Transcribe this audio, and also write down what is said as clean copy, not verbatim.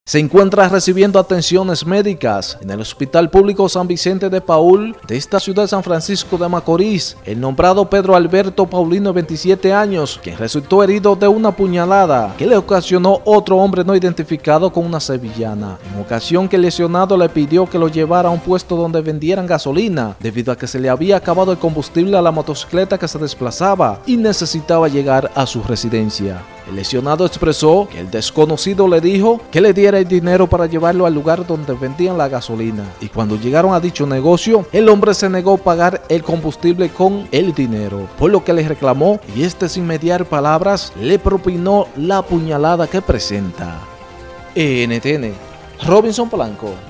Se encuentra recibiendo atenciones médicas en el Hospital Público San Vicente de Paúl de esta ciudad de San Francisco de Macorís el nombrado Pedro Alberto Paulino, 27 años, quien resultó herido de una puñalada que le ocasionó otro hombre no identificado con una sevillana. En ocasión que el lesionado le pidió que lo llevara a un puesto donde vendieran gasolina, debido a que se le había acabado el combustible a la motocicleta que se desplazaba y necesitaba llegar a su residencia. El lesionado expresó que el desconocido le dijo que le diera el dinero para llevarlo al lugar donde vendían la gasolina, y cuando llegaron a dicho negocio, el hombre se negó a pagar el combustible con el dinero, por lo que le reclamó y este, sin mediar palabras, le propinó la puñalada que presenta. NTN, Robinson Polanco.